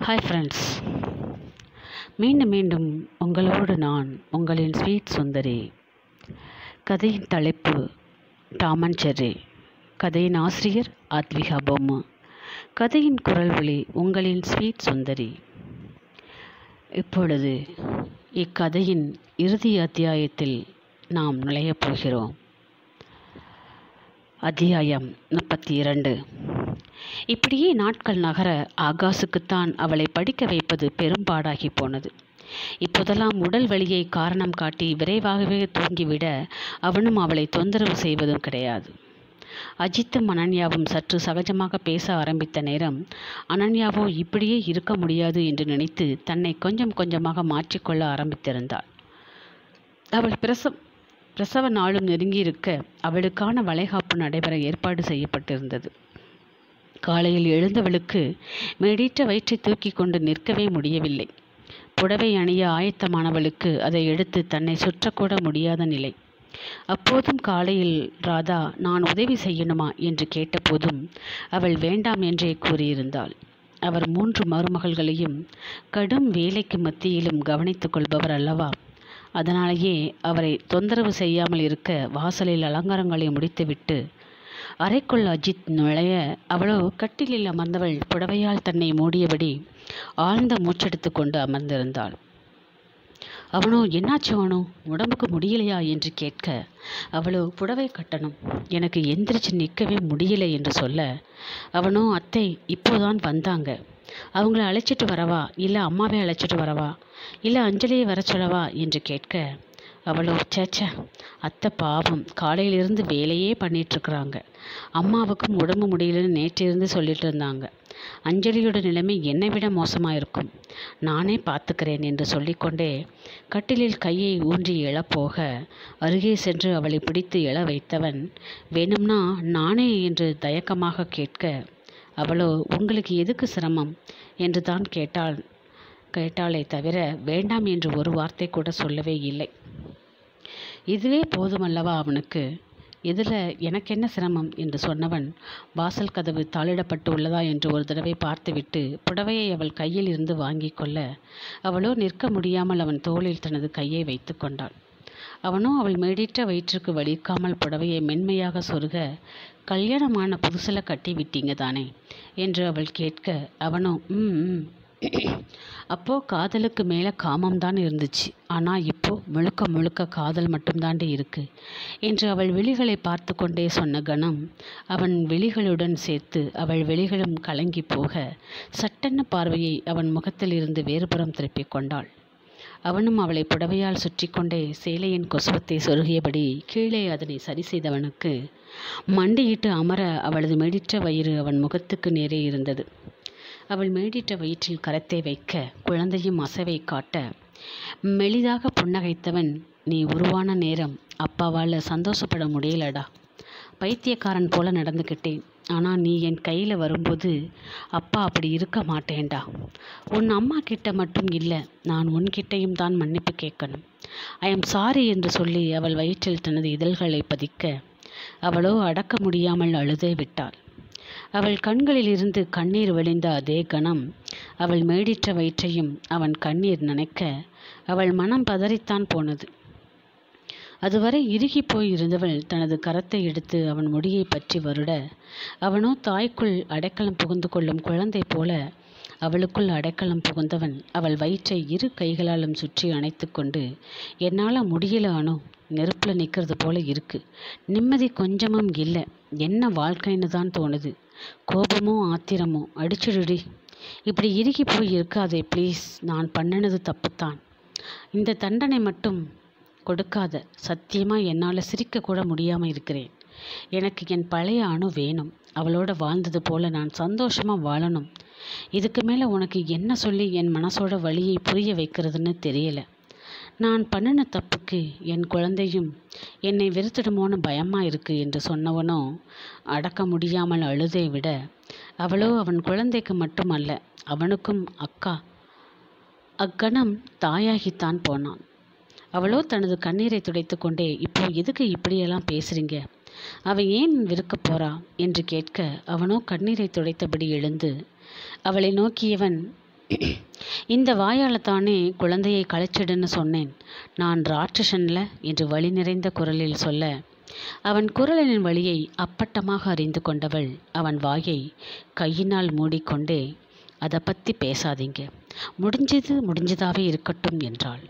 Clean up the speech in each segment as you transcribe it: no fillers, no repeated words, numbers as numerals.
Hi friends, மீண்டும் மீண்டும் உங்களோடு நான் உங்களின் ஸ்வீட் சுந்தரி. கதையின் தலைப்பு டாம் அண்ட் ஜெர்ரி. கதையின் ஆசிரியர் ஆத்விகா பொம்மு. கதையின் குரல் வழி உங்களின் ஸ்வீட் சுந்தரி. இப்பொழுது இக்கதையின் இறுதி அத்தியாயத்தில் நாம் நுழையப் போகிறோம். அத்தியாயம் 32. இப்படியே நாட்கள் நகர ஆகாசுக்குத்தான் அவளை படிக்க வைப்பது பெரும்பாடாகி போனது. இப்போதெல்லாம் உடல் வலியை காரணம் காட்டி விரைவாகவே தூங்கிவிட அவனும் அவளை தொந்தரவு செய்வதும் கிடையாது. அஜித்தும் அனன்யாவும் சற்று சகஜமாக பேச ஆரம்பித்த நேரம் அனன்யாவோ இப்படியே இருக்க முடியாது என்று நினைத்து தன்னை கொஞ்சம் கொஞ்சமாக மாற்றிக்கொள்ள ஆரம்பித்திருந்தாள். அவள் பிரசவ நாளும் நெருங்கியிருக்க அவளுக்கான வளைகாப்பு நடைபெற ஏற்பாடு செய்யப்பட்டிருந்தது. காலையில் எழுந்தவளுக்கு மேடீற்ற வயிற்றை தூக்கி கொண்டு நிற்கவே முடியவில்லை. புடவை அணிய ஆயத்தமானவளுக்கு அதை எடுத்து தன்னை சுற்றக்கூட முடியாத நிலை. அப்போதும் காலையில் ராதா நான் உதவி செய்யணுமா என்று கேட்டபோதும் அவள் வேண்டாம் என்றே கூறியிருந்தாள். அவர் 3 மருமகள்களையும் கடும் வேலைக்கு மத்தியிலும் கவனித்துக் கொள்பவர் அல்லவா. அதனாலேயே அவரை தொந்தரவு செய்யாமல் இருக்க வாசலில் அலங்காரங்களை முடித்துவிட்டு அறைக்குள் அஜித் நுழைய அவளோ கட்டிலில் அமர்ந்தவள் புடவையால் தன்னை மூடியபடி ஆழ்ந்த மூச்செடுத்து கொண்டு அமர்ந்திருந்தாள். அவனோ என்னாச்சு அவனோ, உடம்புக்கு முடியலையா என்று கேட்க அவளோ புடவை கட்டணும், எனக்கு எந்திரிச்சு நிற்கவே முடியலை என்று சொல்ல அவனோ அத்தை இப்போதான் வந்தாங்க, அவங்கள அழைச்சிட்டு வரவா இல்லை அம்மாவே அழைச்சிட்டு வரவா இல்லை அஞ்சலியை வர சொல்லவா என்று கேட்க அவளோ சேச்சா அத்தை பாவம் காலையிலிருந்து வேலையே பண்ணிகிட்ருக்குறாங்க, அம்மாவுக்கும் உடம்பு முடியலன்னு நேற்றிருந்து சொல்லிட்டு இருந்தாங்க, அஞ்சலியோட நிலைமை என்னை விட மோசமாக இருக்கும், நானே பார்த்துக்கிறேன் என்று சொல்லிக்கொண்டே கட்டிலில் கையை ஊன்றி எழப்போக அருகே சென்று அவளை பிடித்து எழ வைத்தவன் வேணும்னா நானே என்று தயக்கமாக கேட்க அவளோ உங்களுக்கு எதுக்கு சிரமம் என்று தான் கேட்டாளே தவிர வேண்டாம் என்று ஒரு வார்த்தை கூட சொல்லவே இல்லை. இதுவே போதுமல்லவா அவனுக்கு, இதில் எனக்கு என்ன சிரமம் என்று சொன்னவன் வாசல் கதவு தாளிடப்பட்டு உள்ளதா என்று ஒரு தடவை பார்த்துவிட்டு புடவையை அவள் கையில் இருந்து வாங்கி கொள்ள அவளோ நிற்க முடியாமல் அவன் தோளில் தனது கையை வைத்து கொண்டாள். அவனோ அவள் மேடிட்ட வயிற்றுக்கு வலிக்காமல் புடவையை மென்மையாக சொருக கல்யாணமான புதுசில் கட்டி விட்டீங்க தானே என்று அவள் கேட்க அவனோ அப்போ காதலுக்கு மேலே காமம்தான் இருந்துச்சு, ஆனால் இப்போ முழுக்க முழுக்க காதல் மட்டும்தாண்டி இருக்கு என்று அவள் விழிகளை பார்த்து கொண்டே சொன்ன கணம் அவன் விழிகளுடன் சேர்த்து அவள் விழிகளும் கலங்கி போக சட்டென்ன பார்வையை அவன் முகத்தில் இருந்து வேறுபுறம் திருப்பிக் கொண்டாள். அவனும் அவளை புடவையால் சுற்றி கொண்டே சேலையின் கொசுவத்தை சொருகியபடி கீழே அதனை சரி செய்தவனுக்கு மண்டியிட்டு அமர அவளது மேடிற்ற வயிறு அவன் முகத்துக்கு நேரே இருந்தது. அவள் மேடிட்ட வயிற்றில் கரத்தை வைக்க குழந்தையும் அசைவை காட்ட மெலிதாக புன்னகைத்தவன் நீ உருவான நேரம் அப்பாவால் சந்தோஷப்பட முடியலடா, பைத்தியக்காரன் போல நடந்துக்கிட்டேன், ஆனால் நீ என் கையில் வரும்போது அப்பா அப்படி இருக்க மாட்டேன்டா, உன் அம்மா கிட்ட மட்டும் இல்லை நான் உன்கிட்டையும் தான் மன்னிப்பு கேட்கணும், ஐ எம் சாரி என்று சொல்லி அவள் வயிற்றில் தனது இதழ்களை பதிக்க அவளோ அடக்க முடியாமல் அழுதே விட்டாள். அவள் கண்களில் இருந்து கண்ணீர் வழிந்த அதே கணம் அவள் மேடிற்ற வயிற்றையும் அவன் கண்ணீர் நனைக்க அவள் மனம் பதறித்தான் போனது. அதுவரை இறுகி போய் இருந்தவள் தனது கரத்தை எடுத்து அவன் முடியை பற்றி வருட அவனோ தாய்க்குள் அடைக்கலம் புகுந்து கொள்ளும் குழந்தை போல அவளுக்குள் அடைக்கலம் புகுந்தவன் அவள் வயிற்றை 2 கைகளாலும் சுற்றி அணைத்து கொண்டு என்னால் முடியல அனு, நெருப்பில் நிற்கிறது போல இருக்கு, நிம்மதி கொஞ்சமும் இல்லை, என்ன வாழ்க்கைன்னு தான் தோணுது, கோபமோ ஆத்திரமோ அடிச்சுடுடி, இப்படி இறுகி போய் இருக்காதே ப்ளீஸ், நான் பண்ணினது தப்புத்தான், இந்த தண்டனை மட்டும் கொடுக்காத, சத்தியமாக என்னால் சிரிக்க கூட முடியாமல் இருக்கிறேன், எனக்கு என் பழைய அணு வேணும், அவளோட வாழ்ந்தது போல நான் சந்தோஷமாக வாழணும், இதுக்கு மேலே உனக்கு என்ன சொல்லி என் மனசோட வலியை புரிய வைக்கிறதுன்னு தெரியலை, நான் பண்ணின தப்புக்கு என் குழந்தையும் என்னை வெறுத்துடுமோன்னு பயமாக இருக்கு என்று சொன்னவனோ அடக்க முடியாமல் அழுதை விட அவளோ அவன் குழந்தைக்கு மட்டுமல்ல அவனுக்கும் அக்கணம் தாயாகித்தான் போனான். அவளோ தனது கண்ணீரை துடைத்து கொண்டே இப்போ எதுக்கு இப்படியெல்லாம் பேசுறீங்க, அவன் ஏன் வெறுக்க போறா என்று கேட்க அவனோ கண்ணீரை துடைத்தபடி எழுந்து அவளை நோக்கியவன் இந்த வாயால்தானே குழந்தையை களைச்சிடுன்னு சொன்னேன். நான் ராட்சசன்ல என்று வலி நிறைந்த குரலில் சொல்ல, அவன் குரலின் வழியை அப்பட்டமாக அறிந்து கொண்டவள் அவன் வாயை கையினால் மூடிக்கொண்டே, அதை பற்றி பேசாதீங்க, முடிஞ்சதாவே இருக்கட்டும் என்றாள்.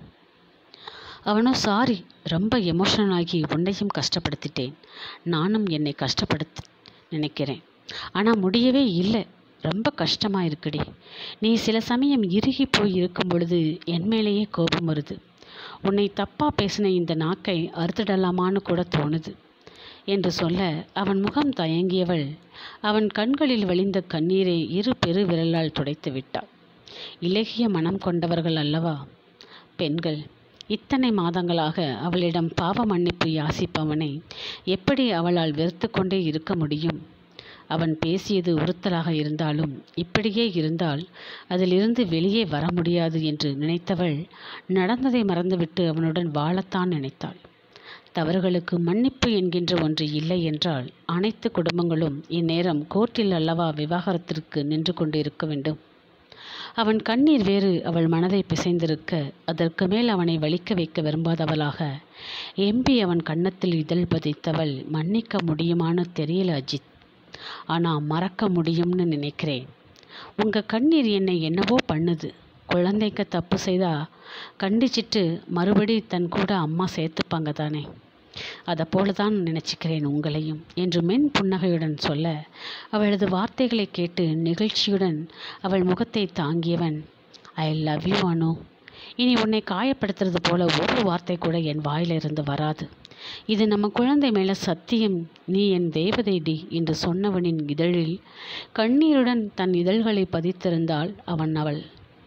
அவனோ, சாரி, ரொம்ப எமோஷனல் ஆகி உன்னையும் கஷ்டப்படுத்திட்டேன். நானும் என்னை கஷ்டப்படுத்த நினைக்கிறேன், ஆனால் முடியவே இல்லை. ரொம்ப கஷ்டமாக இருக்குடி. நீ சில சமயம் இறுகி போய் இருக்கும் பொழுது என் மேலேயே கோபம் வருது. உன்னை தப்பாக பேசின இந்த நாக்கை அறுத்துடலாமான்னு கூட தோணுது என்று சொல்ல, அவன் முகம் தயங்கியவள் அவன் கண்களில் வழிந்த கண்ணீரை இரு பெரு விரலால் துடைத்து விட்டாள். இலகிய மனம் கொண்டவர்கள் அல்லவா பெண்கள். இத்தனை மாதங்களாக அவளிடம் பாவ மன்னிப்பு யாசிப்பவனை எப்படி அவளால் வெறுத்து கொண்டே இருக்க முடியும்? அவன் பேசியது உறுத்தலாக இருந்தாலும் இப்படியே இருந்தால் அதிலிருந்து வெளியே வர முடியாது என்று நினைத்தவள் நடந்ததை மறந்துவிட்டு அவனுடன் வாழத்தான் நினைத்தாள். தவறுகளுக்கு மன்னிப்பு என்கின்ற ஒன்று இல்லை என்றால் அனைத்து குடும்பங்களும் இந்நேரம் கோர்ட்டில் அல்லவா விவாகரத்திற்கு நின்று கொண்டு இருக்க வேண்டும். அவன் கண்ணீர் வேறு அவள் மனதை பிசைந்திருக்க, அதற்கு மேல் அவனை வலிக்க வைக்க விரும்பாதவளாக எம்பி அவன் கன்னத்தில் இதழ் பதித்தவள், மன்னிக்க முடியுமான்னு தெரியல அஜித், ஆனால் மறக்க முடியும்னு நினைக்கிறேன். உங்கள் கண்ணீர் என்னை என்னவோ பண்ணுது. குழந்தைக்கு தப்பு செய்தா கண்டிச்சிட்டு மறுபடி தன் கூட அம்மா சேர்த்துப்பாங்க தானே, அதை போல தான் நினச்சிக்கிறேன் உங்களையும் என்று மென் புன்னகையுடன் சொல்ல, அவளது வார்த்தைகளை கேட்டு நிகழ்ச்சியுடன் அவள் முகத்தை தாங்கியவன், ஐ லவ் யூ அனு. இனி உன்னை காயப்படுத்துறது போல ஒரு வார்த்தை கூட என் வாயிலிருந்து வராது. இது நம்ம குழந்தை மேலே சத்தியம். நீ என் தேவதைடி என்று சொன்னவனின் இதழில் கண்ணீருடன் தன் இதழ்களை பதித்திருந்தாள் அவள்.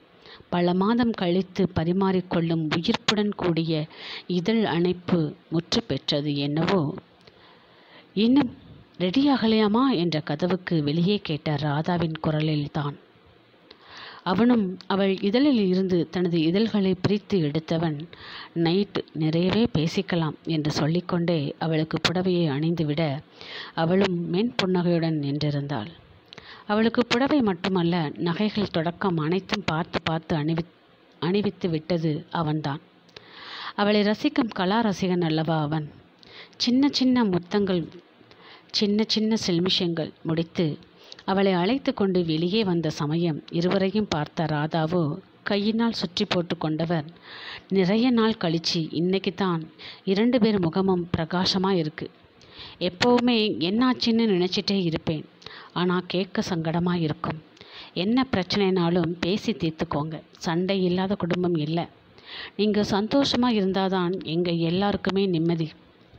பல மாதம் கழித்து பரிமாறிக்கொள்ளும் உயிர்ப்புடன் கூடிய இதழ் அணைப்பு முற்று பெற்றது. என்னவோ, இன்னும் ரெடியாகலையாமா என்ற கதவுக்கு வெளியே கேட்ட ராதாவின் குரலில் தான். அவனும் அவள் இதழில் இருந்து தனது இதழ்களை பிரித்து எடுத்தவன், நைட்டு நிறையவே பேசிக்கலாம் என்று சொல்லிக்கொண்டே அவளுக்கு புடவையை அணிந்துவிட அவளும் மென் புன்னகையுடன் நின்றிருந்தாள். அவளுக்கு புடவை மட்டுமல்ல, நகைகள் தொடக்கம் அனைத்தும் பார்த்து அணிவித்து விட்டது அவன்தான். அவளை ரசிக்கும் கலா ரசிகன் அல்லவா அவன். சின்ன சின்ன முத்தங்கள், சின்ன சின்ன சில்மிஷங்கள் முடித்து அவளை அழைத்து கொண்டு வெளியே வந்த சமயம் இருவரையும் பார்த்த ராதாவோ கையினால் சுற்றி போட்டு கொண்டவர், நிறைய நாள் கழிச்சு இன்னைக்கு தான் 2 பேர் முகமும் பிரகாசமாக இருக்குது. எப்போவுமே என்னாச்சின்னு நினச்சிட்டே இருப்பேன், ஆனால் கேட்க சங்கடமாக இருக்கும். என்ன பிரச்சனைனாலும் பேசி தீர்த்துக்கோங்க. சண்டை இல்லாத குடும்பம் இல்லை. நீங்கள் சந்தோஷமாக இருந்தால் தான் எங்கள் எல்லாருக்குமே நிம்மதி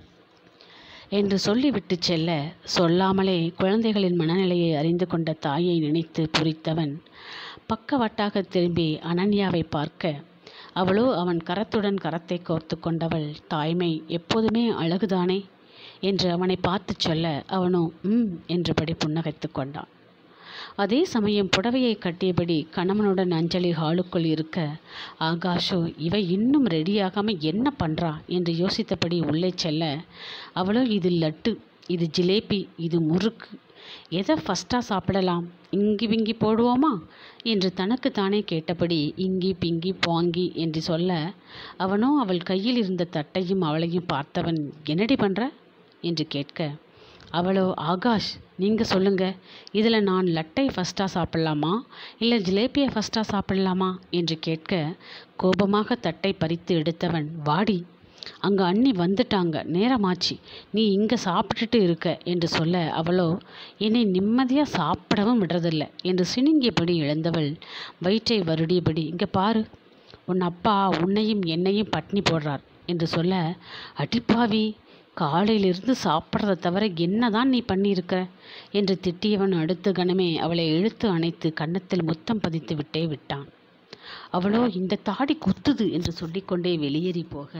என்று சொல்லிவிட்டு செல்ல, சொல்லாமலே குழந்தைகளின் மனநிலையை அறிந்து கொண்ட தாயை நினைத்து புரித்தவன் பக்கவாட்டாக திரும்பி அனன்யாவை பார்க்க, அவளோ அவன் கரத்துடன் கரத்தை கோர்த்து கொண்டவள். தாய்மை எப்போதுமே அழகுதானே என்று அவனை பார்த்து சொல்ல, அவனோ என்றபடி புன்னகைத்து கொண்டான். அதே சமயம் புடவையை கட்டியபடி கணவனுடன் அஞ்சலி ஹாலுக்குள் இருக்க, ஆகாஷோ இவ இன்னும் ரெடியாகாமல் என்ன பண்ணுறா என்று யோசித்தபடி உள்ளே செல்ல, அவளோ இது லட்டு, இது ஜிலேபி, இது முறுக்கு, எதை ஃபஸ்ட்டாக சாப்பிடலாம், இங்கி பிங்கி போடுவோமா என்று தனக்கு தானே கேட்டபடி இங்கி பிங்கி பாங்கி என்று சொல்ல, அவனோ அவள் கையில் இருந்த தட்டையும் அவளையும் பார்த்தவன், என்னடி பண்ணுற என்று கேட்க, அவளோ, ஆகாஷ் நீங்கள் சொல்லுங்கள், இதில் நான் லட்டை ஃபஸ்ட்டாக சாப்பிட்லாமா இல்லை ஜிலேபியை ஃபஸ்ட்டாக சாப்பிட்லாமா என்று கேட்க, கோபமாக தட்டை பறித்து எடுத்தவன், வாடி, அங்கே அண்ணி வந்துட்டாங்க, நேரமாச்சு, நீ இங்கே சாப்பிட்டுட்டு இருக்க என்று சொல்ல, அவளோ என்னை நிம்மதியாக சாப்பிடவும் விடுறதில்லை என்று சினுங்கியபடி இழந்தவள் வயிற்றை வருடியபடி, இங்கே பாரு, உன் அப்பா உன்னையும் என்னையும் பட்னி போடுறார் என்று சொல்ல, அடிப்பாவி, காலையிலிருந்து சாப்பிட்றத தவிர என்ன தான் நீ பண்ணியிருக்க என்று திட்டியவன் அடுத்த கணமே அவளை இழுத்து அணைத்து கன்னத்தில் முத்தம் பதித்து விட்டே விட்டான். அவளோ இந்த தாடி குத்துது என்று சொல்லிக்கொண்டே வெளியேறி போக,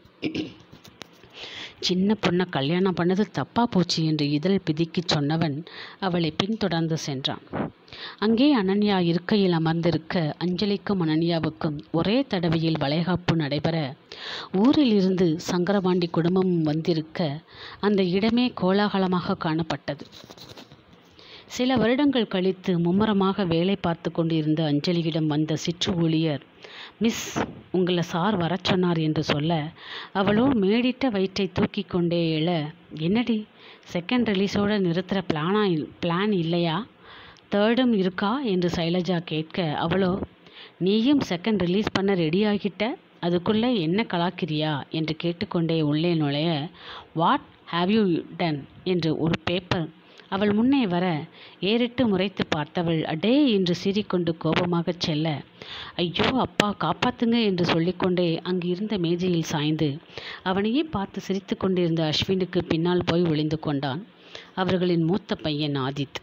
சின்ன பொண்ணை கல்யாணம் பண்ணது தப்பா போச்சு என்று இதழ் பிதுக்கி சொன்னவன் அவளை பின்தொடர்ந்து சென்றான். அங்கே அனன்யா இருக்கையில் அமர்ந்திருக்க, அஞ்சலிக்கும் அனன்யாவுக்கும் ஒரே தடவையில் வளைகாப்பு நடைபெற, ஊரில் இருந்து சங்கரபாண்டி குடும்பம் வந்திருக்க, அந்த இடமே கோலாகலமாக காணப்பட்டது. சில வருடங்கள் கழித்து மும்முரமாக வேலை பார்த்து கொண்டிருந்த அஞ்சலியிடம் வந்த சிற்று ஊழியர், மிஸ், உங்களை சார் வர சொன்னார் என்று சொல்ல, அவளோ மேடிட்ட வயிற்றை தூக்கி கொண்டே எழ, என்னடி செகண்ட் ரிலீஸோடு நிறுத்துகிற பிளான் இல்லையா, தேர்டும் இருக்கா என்று சைலஜா கேட்க, அவளோ, நீயும் செகண்ட் ரிலீஸ் பண்ண ரெடி ஆகிட்ட, அதுக்குள்ளே என்ன கலாக்கிறியா என்று கேட்டுக்கொண்டே உள்ளே நுழைய, வாட் ஹாவ் யூ டன் என்று ஒரு பேப்பர் அவள் முன்னே வர, ஏறிட்டு முறைத்து பார்த்தவள் அடே என்று சீறிக்கொண்டு கோபமாகச் செல்ல, ஐயோ அப்பா காப்பாத்துங்க என்று சொல்லிக்கொண்டே அங்கு இருந்த மேஜையில் சாய்ந்து அவனையே பார்த்து சிரித்து கொண்டிருந்த அஸ்வினுக்கு பின்னால் போய் ஒளிந்து கொண்டான் அவர்களின் மூத்த பையன் ஆதித்.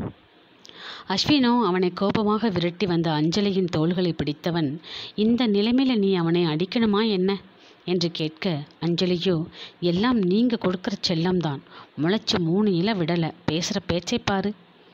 அஸ்வினோ அவனை கோபமாக விரட்டி வந்த அஞ்சலியின் தோள்களை பிடித்தவன், இந்த நிலைமையில் நீ அவனை அடிக்கணுமா என்ன என்று கேட்க, அஞ்சலியோ, எல்லாம் நீங்கள் கொடுக்குற செல்லம்தான், முளைச்சி 3 இலை விடலை, பேசுகிற பேச்சை பாரு,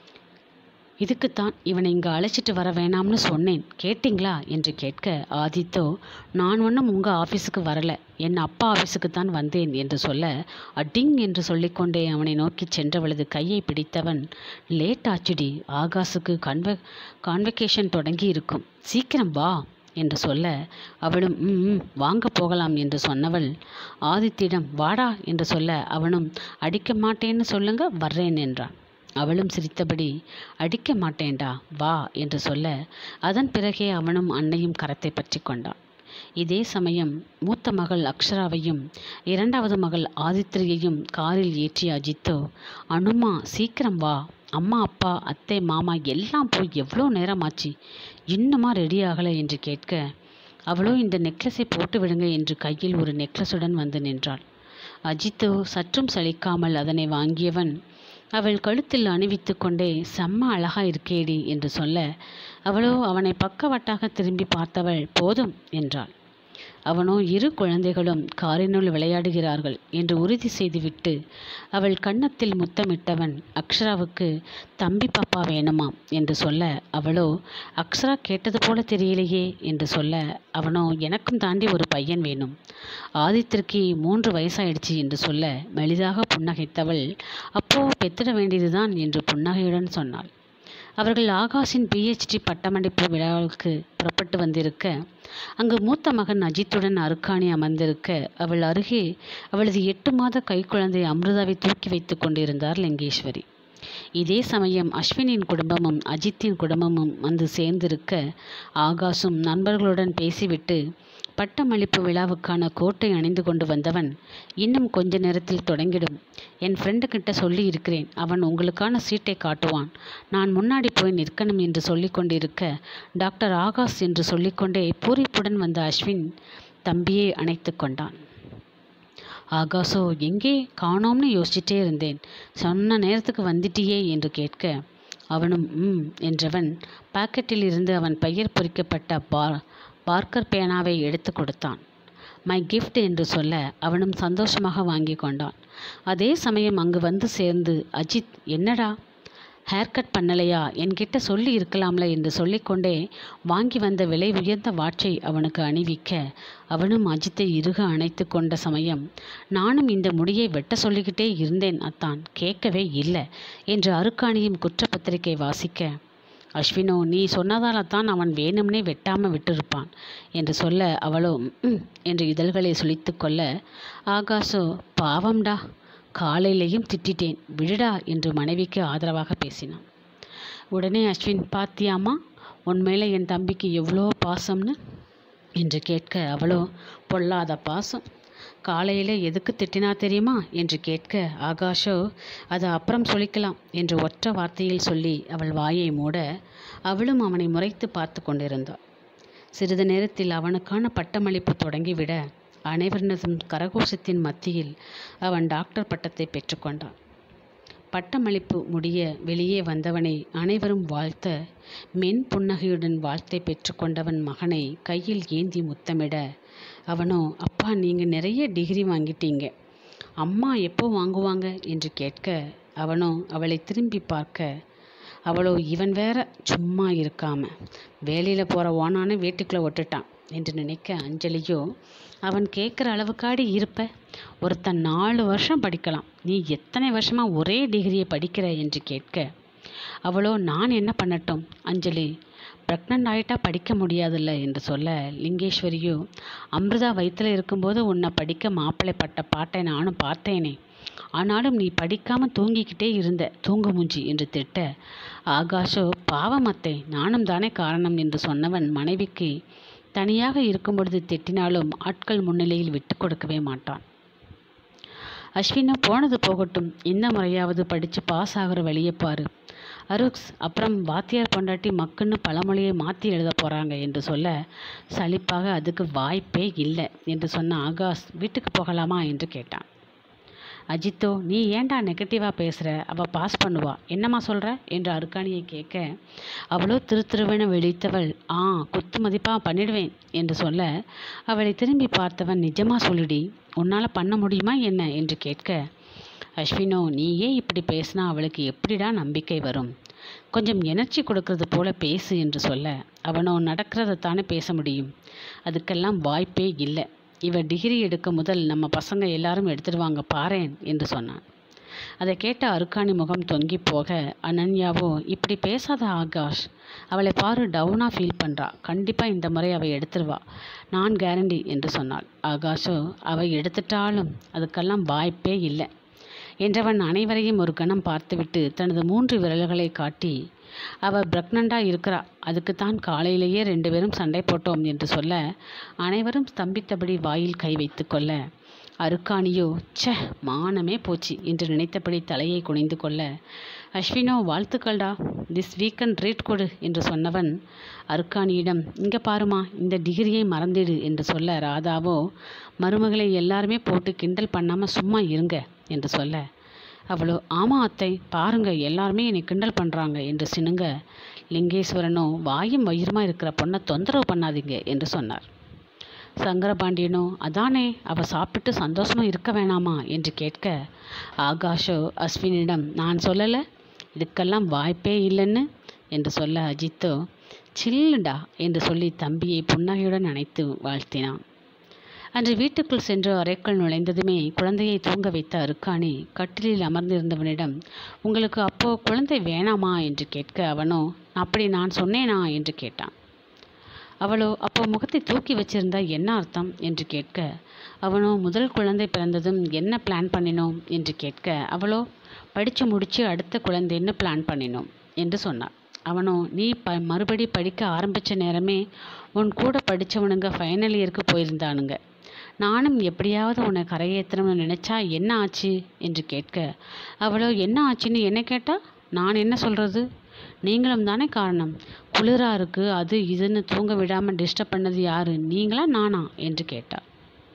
இதுக்குத்தான் இவனை இங்கே அழைச்சிட்டு வர வேணாம்னு சொன்னேன், கேட்டிங்களா என்று கேட்க, ஆதித்தோ, நான் ஒன்றும் உங்கள் ஆஃபீஸுக்கு வரலை, என் அப்பா ஆஃபீஸுக்கு தான் வந்தேன் என்று சொல்ல, அடிங் என்று சொல்லிக்கொண்டே அவனை நோக்கி சென்றவளது கையை பிடித்தவன், லேட் ஆச்சுடி, ஆகாஷுக்கு கான்வெகேஷன் தொடங்கி இருக்கும், சீக்கிரம் வா என்று சொல்ல, அவளும் வாங்க போகலாம் என்று சொன்னவள் ஆதித்திடம் வாடா என்று சொல்ல, அவனும் அடிக்க மாட்டேன்னு சொல்லுங்க, வர்றேன் என்றான். அவளும் சிரித்தபடி அடிக்க மாட்டேன்டா வா என்று சொல்ல, அதன் பிறகே அவனும் அன்னையும் கரத்தை பற்றி கொண்டான். இதே சமயம் மூத்த மகள் அக்ஷராவையும் 2வது மகள் ஆதித்ரியையும் காரில் ஏற்றிய அஜித்தோ, அனுமா சீக்கிரம் வா, அம்மா அப்பா அத்தை மாமா எல்லாம் போய் எவ்வளோ நேரமாச்சு, இன்னுமா ரெடி ஆகலை என்று கேட்க, அவளோ இந்த நெக்லஸை போட்டு விடுங்க என்று கையில் ஒரு நெக்லஸுடன் வந்து நின்றாள். அஜித்தோ சற்றும் சலிக்காமல் அதனை வாங்கியவன் அவள் கழுத்தில் அணிவித்து கொண்டே, செம்ம அழகா இருக்கேடி என்று சொல்ல, அவளோ அவனை பக்கவட்டாக திரும்பி பார்த்தவள் போதும் என்றாள். அவனோ 2 குழந்தைகளும் காரினுள் விளையாடுகிறார்கள் என்று உறுதி செய்துவிட்டு அவள் கன்னத்தில் முத்தமிட்டவன் அக்ஷராவுக்கு தம்பி பாப்பா வேணுமாம் என்று சொல்ல, அவளோ அக்ஷரா கேட்டது போல தெரியலையே என்று சொல்ல, அவனோ எனக்கும் தாண்டி ஒரு பையன் வேணும், ஆதித்திற்கு 3 வயசாயிடுச்சு என்று சொல்ல மெலிதாக புன்னகைத்தவள், அப்போ பெத்திட வேண்டியதுதான் என்று புன்னகையுடன் சொன்னாள். அவர்கள் ஆகாஷின் PhD பட்டமளிப்பு விழாவுக்கு புறப்பட்டு வந்திருக்க, அங்கு மூத்த மகன் அஜித்துடன் அருக்காணி அமர்ந்திருக்க, அவள் அருகே அவளது 8 மாத கைக்குழந்தை அமிர்தாவை தூக்கி வைத்து கொண்டிருந்தார் லிங்கேஸ்வரி. இதே சமயம் அஸ்வினின் குடும்பமும் அஜித்தின் குடும்பமும் வந்து சேர்ந்திருக்க, ஆகாஷும் நண்பர்களுடன் பேசிவிட்டு பட்டமளிப்பு விழாவுக்கான கோட்டை அணிந்து கொண்டு வந்தவன், இன்னும் கொஞ்ச நேரத்தில் தொடங்கிடும், என் ஃப்ரெண்டுக்கிட்ட சொல்லி இருக்கிறேன், அவன் உங்களுக்கான சீட்டை காட்டுவான், நான் முன்னாடி போய் நிற்கணும் என்று சொல்லி கொண்டிருக்க, டாக்டர் ஆகாஷ் என்று சொல்லிக்கொண்டே பூரிப்புடன் வந்த அஸ்வின் தம்பியை அணைத்து கொண்டான். ஆகாஷோ, எங்கே காணோம்னு யோசிச்சுட்டே இருந்தேன், சொன்ன நேரத்துக்கு வந்துட்டியே என்று கேட்க, அவனும் என்றவன் பாக்கெட்டில் இருந்து அவன் பெயர் பொறிக்கப்பட்ட பார்க்கர் பேனாவை எடுத்து கொடுத்தான். மை கிஃப்ட் என்று சொல்ல அவனும் சந்தோஷமாக வாங்கி கொண்டான். அதே சமயம் அங்கு வந்து சேர்ந்து அஜித், என்னடா ஹேர் கட் பண்ணலையா, என்கிட்ட சொல்லி இருக்கலாம்ல என்று சொல்லிக்கொண்டே வாங்கி வந்த விலை உயர்ந்த வாட்சை அவனுக்கு அணிவிக்க, அவனும் அஜித்தை இறுக அணைத்து கொண்ட சமயம், நானும் இந்த முடியை வெட்ட சொல்லிக்கிட்டே இருந்தேன் அத்தான், கேட்கவே இல்லை என்று அருக்காணியும் குற்றப்பத்திரிகை வாசிக்க, அஸ்வினோ, நீ சொன்னதால்தான் அவன் வேணும்னே வெட்டாமல் விட்டிருப்பான் என்று சொல்ல, அவளோ என்று இதழ்களை சுளித்து கொள்ள, ஆகாஷோ, பாவம்டா, காலையிலையும் திட்டிட்டேன், விடுடா என்று மனைவிக்கு ஆதரவாக பேசினான். உடனே அஸ்வின், பாத்தியாமா உன்மேலே என் தம்பிக்கு எவ்வளோ பாசம்னு என்று கேட்க, அவளோ, பொல்லாத பாசம், காலையில் எதுக்கு திட்டினா தெரியுமா என்று கேட்க, ஆகாஷோ, அதை அப்புறம் சொல்லிக்கலாம் என்று ஒற்ற வார்த்தையில் சொல்லி அவள் வாயை மூட அவளும் அவனை முறைத்து பார்த்து கொண்டிருந்தாள். சிறிது நேரத்தில் அவனுக்கான பட்டமளிப்பு தொடங்கிவிட அனைவரினதும் கரகோஷத்தின் மத்தியில் அவன் டாக்டர் பட்டத்தை பெற்றுக்கொண்டான். பட்டமளிப்பு முடிய வெளியே வந்தவனை அனைவரும் வாழ்த்த, மென் புன்னகையுடன் வாழ்த்தை பெற்றுக்கொண்டவன் மகனை கையில் ஏந்தி முத்தமிட, அவனோ, அப்பா நீங்கள் நிறைய டிகிரி வாங்கிட்டீங்க, அம்மா எப்போ வாங்குவாங்க என்று கேட்க, அவனோ அவளை திரும்பி பார்க்க, அவளோ, இவன் வேற சும்மா இருக்காம வேலையில் போகிற ஓனான வீட்டுக்குள்ளே ஒட்டுட்டான் என்று நினைக்க, அஞ்சலியோ, அவன் கேட்குற அளவுக்காடி இருப்ப, ஒருத்தன் 4 வருஷம் படிக்கலாம், நீ எத்தனை வருஷமாக ஒரே டிகிரியை படிக்கிற என்று கேட்க, அவளோ நான் என்ன பண்ணட்டும் அஞ்சலி, ப்ரெக்னென்ட் ஆகிட்டா படிக்க முடியாதுல்ல என்று சொல்ல, லிங்கேஸ்வரியோ அமிர்தா வயிற்றில் இருக்கும்போது உன்னை படிக்க மாப்பிள்ளை பட்ட பாட்டை நானும் பார்த்தேனே, ஆனாலும் நீ படிக்காமல் தூங்கிக்கிட்டே இருந்த தூங்கு மூஞ்சி என்று திட்ட, ஆகாஷோ பாவம் அத்தை, நானும் தானே காரணம் என்று சொன்னவன் மனைவிக்கு தனியாக இருக்கும் பொழுது திட்டினாலும் ஆட்கள் முன்னிலையில் விட்டு கொடுக்கவே மாட்டான். அஸ்வினா போனது போகட்டும், இந்த முறையாவது படித்து பாஸ் ஆகிற வழியை பாரு. அருக்ஸ், அப்புறம் வாத்தியார் பொண்டாட்டி மக்குன்னு பழமொழியை மாற்றி எழுத போகிறாங்க என்று சொல்ல, சலிப்பாக அதுக்கு வாய்ப்பே இல்லை என்று சொன்ன ஆகாஷ் வீட்டுக்கு போகலாமா என்று கேட்டான். அஜித்தோ, நீ ஏன்டா நெகட்டிவாக பேசுகிற, அவள் பாஸ் பண்ணுவா, என்னம்மா சொல்கிற என்று அருக்காணியை கேட்க, அவளோ திருத்திருவென விழித்தவள், குத்து மதிப்பாக பண்ணிடுவேன் என்று சொல்ல, அவளை திரும்பி பார்த்தவன், நிஜமாக சொல்லிடி, உன்னால் பண்ண முடியுமா என்ன என்று கேட்க, அஸ்வினோ, நீயே இப்படி பேசினா அவளுக்கு எப்படிடா நம்பிக்கை வரும், கொஞ்சம் எனர்ஜி கொடுக்கறது போல பேசு என்று சொல்ல, அவனோ நடக்கிறதைத்தானே பேச முடியும், அதுக்கெல்லாம் வாய்ப்பே இல்லை, இவ டிகிரி எடுக்க முதல் நம்ம பசங்க எல்லாரும் எடுத்துடுவாங்க பாரேன் என்று சொன்னான். அதை கேட்ட அருக்காணி முகம் தொங்கி போக, அனன்யாவோ இப்படி பேசாத ஆகாஷ், அவளை பாரு டவுனாக ஃபீல் பண்ணுறா, கண்டிப்பாக இந்த முறை அவள் எடுத்துருவா, நான் கேரண்டி என்று சொன்னாள். ஆகாஷோ அவள் எடுத்துட்டாலும் அதுக்கெல்லாம் வாய்ப்பே இல்லை என்றவன் அனைவரையும் ஒரு கணம் பார்த்துவிட்டு தனது 3 விரல்களை காட்டி, அவள் ப்ரெக்னெண்ட்டாக இருக்கிறா, அதுக்குத்தான் காலையிலேயே 2 பேரும் சண்டை போட்டோம் என்று சொல்ல, அனைவரும் ஸ்தம்பித்தபடி வாயில் கை வைத்து கொள்ள, அருக்காணியோ ச்சே மானமே போச்சு என்று நினைத்தபடி தலையை குனிந்து கொள்ள, அஸ்வினோ வாழ்த்துக்கள்டா, திஸ் வீக்கெண்ட் ட்ரீட் கொடு என்று சொன்னவன் அருக்காணியிடம், இங்கே பாருமா, இந்த டிகிரியை மறந்திடு என்று சொல்ல, ராதாவோ மருமகளை எல்லாருமே போட்டு கிண்டல் பண்ணாமல் சும்மா இருங்க என்று சொல்ல, அவளோ ஆமாம் அத்தை, பாருங்க எல்லாருமே என்னை கிண்டல் பண்ணுறாங்க என்று சினுங்க, லிங்கேஸ்வரனோ வாயும் வயிறுமா இருக்கிற பொண்ணை தொந்தரவு பண்ணாதீங்க என்று சொன்னார். சங்கரபாண்டியனோ அதானே, அவள் சாப்பிட்டு சந்தோஷமாக இருக்க வேணாமா என்று கேட்க, ஆகாஷோ அஸ்வினிடம், நான் சொல்லலை இதுக்கெல்லாம் வாய்ப்பே இல்லைன்னு என்று சொல்ல, அஜித்தோ சில்லுடா என்று சொல்லி தம்பியை புன்னகையுடன் அணைத்து வாழ்த்தினான். அன்று வீட்டுக்குள் சென்று அறைக்குள் நுழைந்ததுமே குழந்தையை தூங்க வைத்த அருக்காணி கட்டிலில் அமர்ந்திருந்தவனிடம், உங்களுக்கு அப்போ குழந்தை வேணாமா என்று கேட்க, அவனோ அப்படி நான் சொன்னேனா என்று கேட்டான். அவளோ அப்போ முகத்தை தூக்கி வச்சிருந்தா என்ன அர்த்தம் என்று கேட்க, அவனோ முதல் குழந்தை பிறந்ததும் என்ன பிளான் பண்ணினோம் என்று கேட்க, அவளோ படித்து முடித்து அடுத்த குழந்தைன்னு பிளான் பண்ணினோம் என்று சொன்னார். அவனோ நீ மறுபடி படிக்க ஆரம்பித்த நேரமே உன் கூட படித்தவனுங்க ஃபைனல் இயருக்கு போயிருந்தானுங்க, நானும் எப்படியாவது உன்னை கரையேற்றணும்னு நினச்சா என்ன ஆச்சு என்று கேட்க, அவளோ என்ன ஆச்சுன்னு என்ன கேட்டால் நான் என்ன சொல்கிறது, நீங்களும் தானே காரணம், குளிராக இருக்குது அது இதுன்னு தூங்க விடாமல் டிஸ்டர்ப் பண்ணது யார், நீங்களா நானா என்று கேட்டாள்.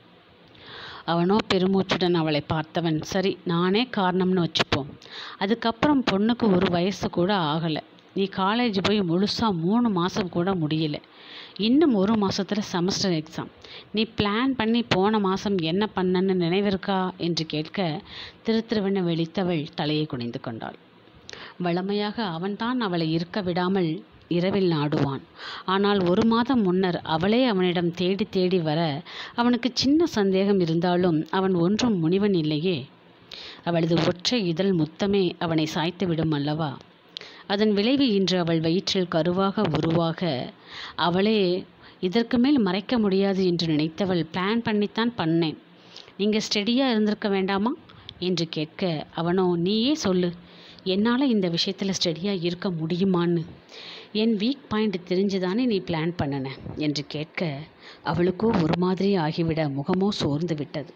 அவனோ பெருமூச்சுடன் அவளை பார்த்தவன், சரி நானே காரணம்னு வச்சுப்போம், அதுக்கப்புறம் பொண்ணுக்கு 1 வயசு கூட ஆகலை, நீ காலேஜ் போய் முழுசாக 3 மாதம் கூட முடியலை, இன்னும் 1 மாதத்தில் செமஸ்டர் எக்ஸாம், நீ பிளான் பண்ணி போன மாதம் என்ன பண்ணன்னு நினைவிருக்கா என்று கேட்க, திருத்திருவென வெளித்தவள் தலையை குனிந்து கொண்டாள். வழமையாக அவன்தான் அவளை இருக்க விடாமல் இரவில் நாடுவான். ஆனால் 1 மாதம் முன்னர் அவளே அவனிடம் தேடி தேடி வர அவனுக்கு சின்ன சந்தேகம் இருந்தாலும் அவன் ஒன்றும் முனிவன் இல்லையே. அவளது ஒற்றை இதழ் முத்தமே அவனை சாய்த்து விடும் அல்லவா. அதன் விளைவு இன்று அவள் வயிற்றில் கருவாக உருவாக அவளே இதற்கு மேல் மறைக்க முடியாது என்று நினைத்தவள், பிளான் பண்ணித்தான் பண்ணேன், நீங்கள் ஸ்டெடியாக இருந்திருக்க வேண்டாமா என்று கேட்க, அவனோ நீயே சொல்லு, என்னால் இந்த விஷயத்தில் ஸ்டெடியாக இருக்க முடியுமான்னு, என் வீக் பாயிண்ட் தெரிஞ்சுதானே நீ பிளான் பண்ணன என்று கேட்க, அவளுக்கோ ஒரு மாதிரி ஆகிவிட முகமோ சோர்ந்து விட்டது.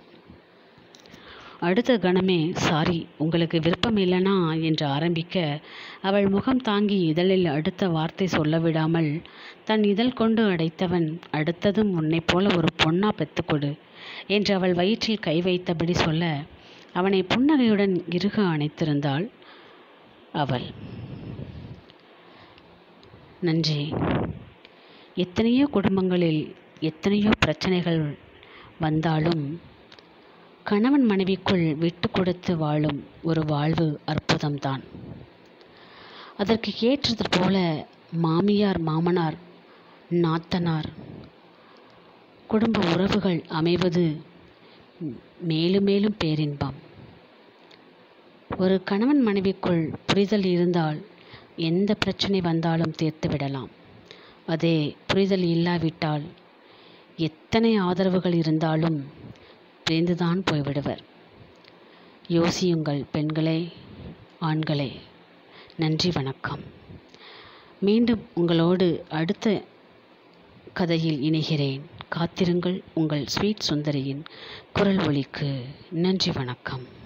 அடுத்த கணமே சாரி உங்களுக்கு விருப்பம் இல்லைனா என்று ஆரம்பிக்க, அவள் முகம் தாங்கி இதழில் அடுத்த வார்த்தை சொல்ல விடாமல் தன் இதழ் கொண்டு அடைத்தவன், அடுத்ததும் உன்னை போல ஒரு பொண்ணா பெற்றுக்கொடு என்று அவள் வயிற்றில் கை வைத்தபடி சொல்ல, அவனை புன்னகையுடன் இறுக அணைத்திருந்தாள் அவள். நன்றி. எத்தனையோ குடும்பங்களில் எத்தனையோ பிரச்சனைகள் வந்தாலும் கணவன் மனைவிக்குள் விட்டு கொடுத்து வாழும் ஒரு வாழ்வு அற்புதம்தான். அதற்கு ஏற்றது போல மாமியார் மாமனார் நாத்தனார் குடும்ப உறவுகள் அமைவது மேலும் மேலும் பேரின்பம். ஒரு கணவன் மனைவிக்குள் புரிதல் இருந்தால் எந்த பிரச்சனை வந்தாலும் தீர்த்து விடலாம். அதே புரிதல் இல்லாவிட்டால் எத்தனை ஆதரவுகள் இருந்தாலும் பிரிந்துதான் போய்விடுவர். யோசியுங்கள் பெண்களே, ஆண்களே. நன்றி, வணக்கம். மீண்டும் உங்களோடு அடுத்த கதையில் இணைகிறேன். காத்திருங்கள். உங்கள் ஸ்வீட் சுந்தரியின் குரல் ஒலிக்கு. நன்றி, வணக்கம்.